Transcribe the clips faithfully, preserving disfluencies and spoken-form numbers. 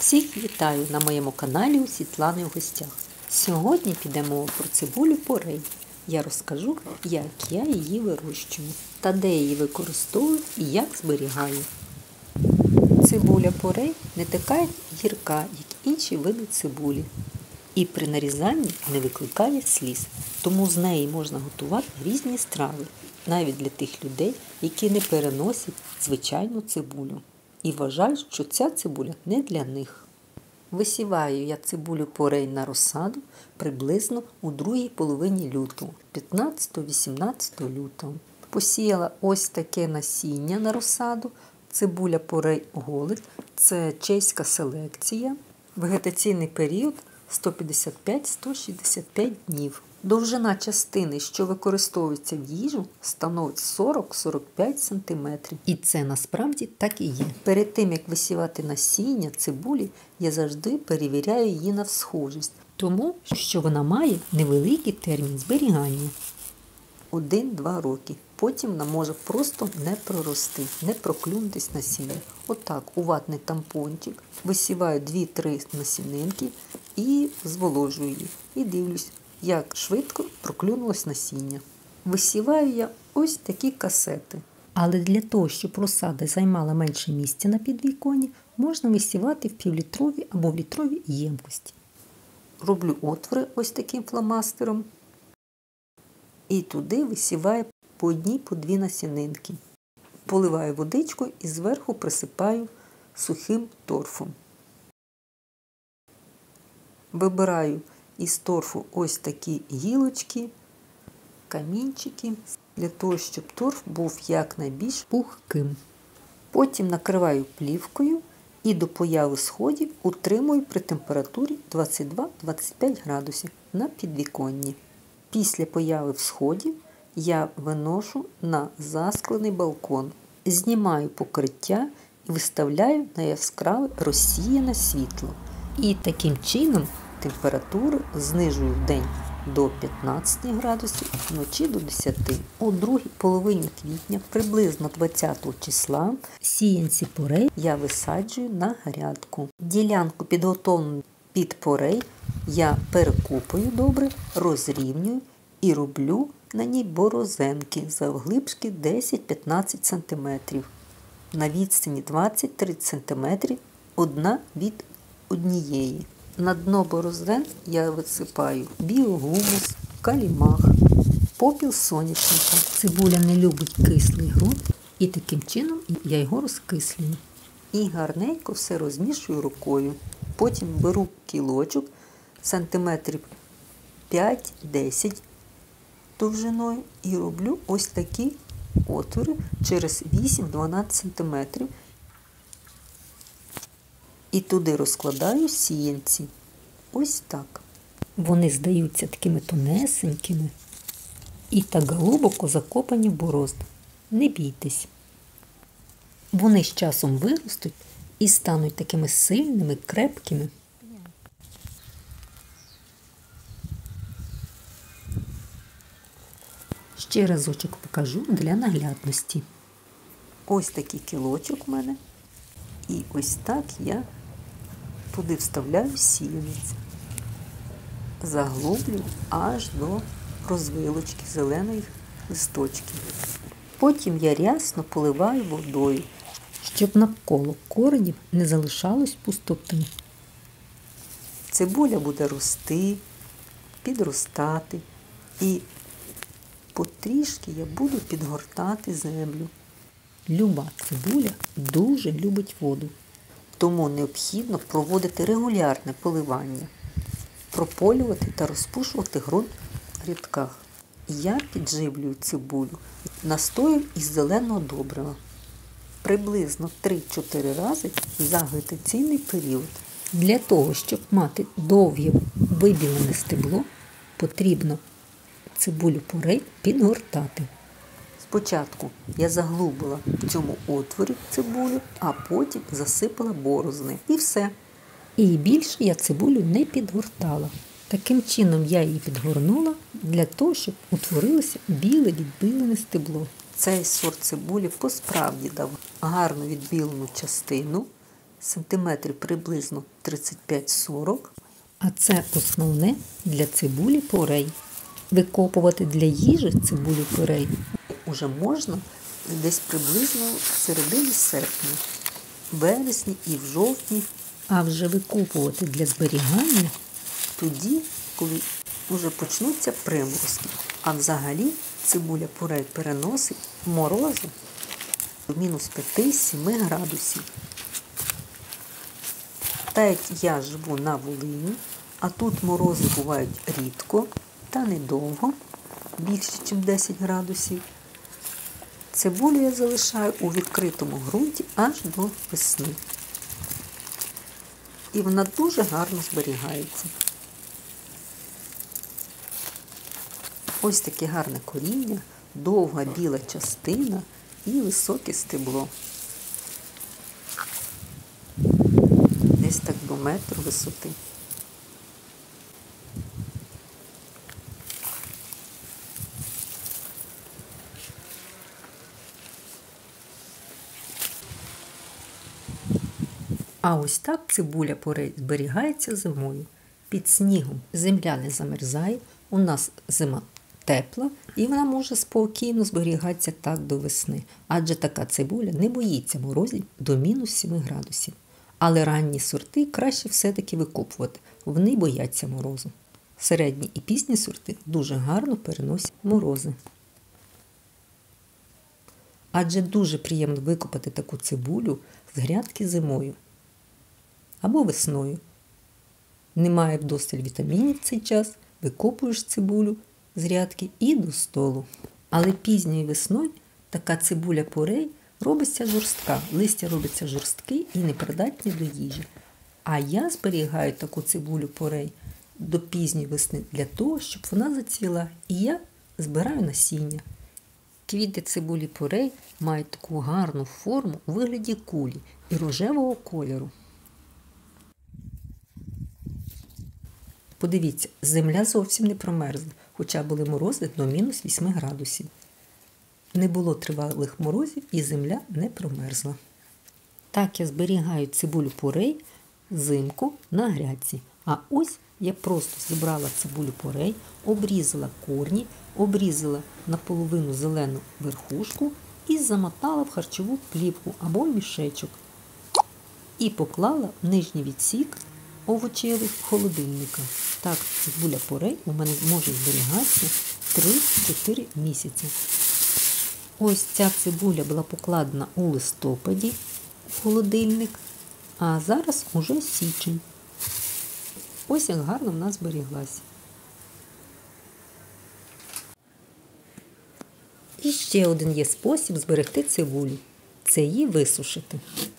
Всіх вітаю на моєму каналі у Світлани в гостях. Сьогодні піде мова про цибулю порей. Я розкажу, як я її вирощую, та де її використовую і як зберігаю. Цибуля порей не така гірка, як інші види цибулі. І при нарізанні не викликає сліз, тому з неї можна готувати різні страви, навіть для тих людей, які не переносять звичайну цибулю. І вважають, що ця цибуля не для них. Висіваю я цибулю порей на розсаду приблизно у другій половині лютого, п'ятнадцятого-вісімнадцятого лютого. Посіяла ось таке насіння на розсаду. Цибуля порей голик – це чеська селекція. Вегетаційний період сто п'ятдесят п'ять - сто шістдесят п'ять днів. Довжина частини, що використовується в їжу, становить сорок - сорок п'ять сантиметрів. І це насправді так і є. Перед тим, як висівати насіння цибулі, я завжди перевіряю її на схожість, тому що вона має невеликий термін зберігання – один-два роки. Потім вона може просто не прорости, не проклюнутись насіння. Отак, у ватний тампончик висіваю дві-три насінинки і зволожую їх. І дивлюсь, як швидко проклюнулось насіння. Висіваю я ось такі касети. Але для того, щоб розсада займала менше місця на підвіконні, можна висівати в півлітрові або в літровій ємкості. Роблю отвори ось таким фломастером. І туди висіваю по одній, по дві насінинки. Поливаю водичкою і зверху присипаю сухим торфом. Вибираю із торфу ось такі гілочки, камінчики, для того, щоб торф був якнайбільш пухким. Потім накриваю плівкою і до появи сходів утримую при температурі двадцять два - двадцять п'ять градусів на підвіконні. Після появи всходів я виношу на засклений балкон, знімаю покриття і виставляю на яскраве розсіяне світло. І таким чином температуру знижую вдень до п'ятнадцяти градусів, вночі до десяти. У другій половині квітня, приблизно двадцятого числа, сіянці порей я висаджую на грядку. Ділянку, підготовлену під порей, я перекопую добре, розрівнюю і роблю на ній борозенки завглибшки десять - п'ятнадцять сантиметрів. На відстані двадцять - тридцять сантиметрів одна від однієї. На дно борозен я висипаю біогумус, калімах, попіл соняшника. Цибуля не любить кислий ґрунт, і таким чином я його розкислюю. І гарненько все розмішую рукою. Потім беру кілочок сантиметрів п'ять - десять довжиною і роблю ось такі отвори через вісім - дванадцять сантиметрів. І туди розкладаю сіянці. Ось так. Вони здаються такими тонесенькими і так глибоко закопані в борозд. Не бійтесь. Вони з часом виростуть і стануть такими сильними, крепкими. Ще разочок покажу для наглядності. Ось такий кілочок у мене. І ось так я туди вставляю сіянець. Заглублю аж до розвилочки зелених листочків. Потім я рясно поливаю водою, щоб навколо коренів не залишалось пустоти. Цибуля буде рости, підростати і потрішки я буду підгортати землю. Люба цибуля дуже любить воду, тому необхідно проводити регулярне поливання, прополювати та розпушувати ґрунт в рядках. Я підживлюю цибулю настоєм із зеленого добрива приблизно три-чотири рази за вегетаційний період. Для того, щоб мати довге вибілене стебло, потрібно цибулю порей підгортати. Спочатку я заглубила в цьому отворі цибулю, а потім засипала борозни. І все. І більше я цибулю не підгортала. Таким чином я її підгорнула для того, щоб утворилося біле відбілене стебло. Цей сорт цибулі по-справді дав гарну відбілену частину, сантиметрів приблизно тридцять п'ять сорок. А це основне для цибулі порей. Викопувати для їжі цибулю порей уже можна десь приблизно в середині серпня, в вересні і в жовтні. А вже викопувати для зберігання тоді, коли вже почнуться приморозки. А взагалі цибуля порей переносить морози до мінус п'ять-сім градусів. Так як я живу на Волині, а тут морози бувають рідко та недовго, більше, ніж десять градусів, цибулю я залишаю у відкритому ґрунті аж до весни. І вона дуже гарно зберігається. Ось таке гарне коріння, довга біла частина і високе стебло. Десь так до метру висоти. А ось так цибуля порей зберігається зимою. Під снігом земля не замерзає, у нас зима тепла, і вона може спокійно зберігатися так до весни. Адже така цибуля не боїться морозів до мінус сім градусів. Але ранні сорти краще все-таки викопувати, вони бояться морозу. Середні і пізні сорти дуже гарно переносять морози. Адже дуже приємно викопати таку цибулю з грядки зимою або весною. Немає вдосталь вітамінів в цей час, викопуєш цибулю з грядки і до столу. Але пізньою весною така цибуля порей робиться жорстка, листя робиться жорсткі і непридатні до їжі. А я зберігаю таку цибулю порей до пізньої весни для того, щоб вона зацвіла. І я збираю насіння. Квіти цибулі порей мають таку гарну форму у вигляді кулі і рожевого кольору. Подивіться, земля зовсім не промерзла, хоча були морози до мінус вісім градусів. Не було тривалих морозів і земля не промерзла. Так я зберігаю цибулю порей взимку на грядці. А ось я просто зібрала цибулю порей, обрізала корні, обрізала наполовину зелену верхушку і замотала в харчову плівку або мішечок. І поклала в нижній відсік овочевих холодильника. Так, цибуля порей у мене може зберігатися три-чотири місяці. Ось ця цибуля була покладена у листопаді в холодильник, а зараз уже січень. Ось як гарно в нас зберіглася. І ще один є спосіб зберегти цибулю. Це її висушити.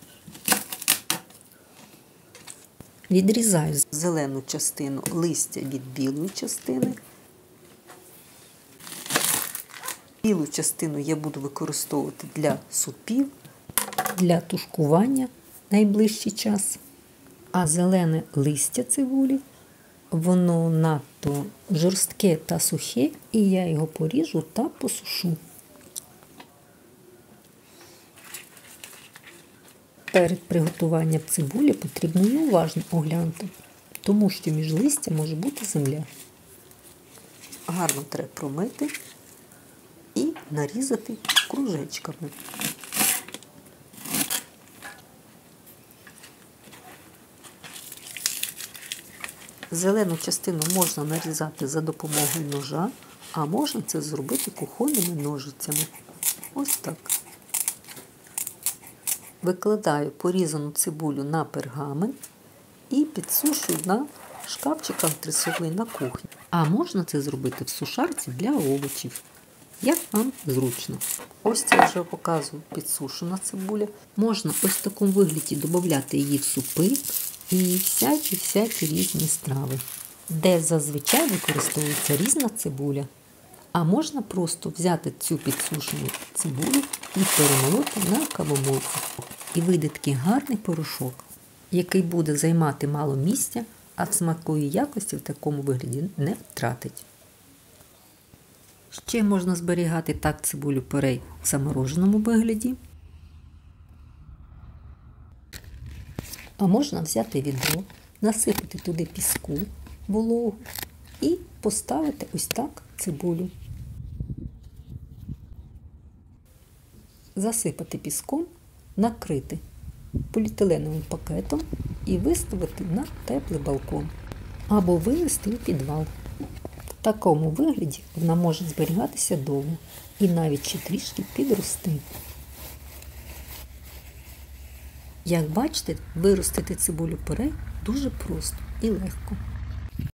Відрізаю зелену частину листя від білої частини. Білу частину я буду використовувати для супів, для тушкування найближчий час. А зелене листя цибулі, воно надто жорстке та сухе, і я його поріжу та посушу. Перед приготуванням цибулі потрібно її уважно оглянути, тому що між листя може бути земля. Гарно треба промити і нарізати кружечками. Зелену частину можна нарізати за допомогою ножа, а можна це зробити кухонними ножицями. Ось так. Викладаю порізану цибулю на пергамент і підсушую на шкафчик антресолі на кухні. А можна це зробити в сушарці для овочів, як вам зручно. Ось це вже показую підсушена цибуля. Можна ось в такому вигляді додати її в супи і всякі-всякі різні страви, де зазвичай використовується різна цибуля. А можна просто взяти цю підсушену цибулю і перемолоти на кавомолці. І вийде такий гарний порошок, який буде займати мало місця, а смакової якості в такому вигляді не втратить. Ще можна зберігати так цибулю порей в замороженому вигляді. А можна взяти відро, насипати туди піску вологу і поставити ось так цибулю. Засипати піском, накрити поліетиленовим пакетом і виставити на теплий балкон або винести у підвал. В такому вигляді вона може зберігатися довго і навіть ще трішки підрости. Як бачите, виростити цибулю порей дуже просто і легко.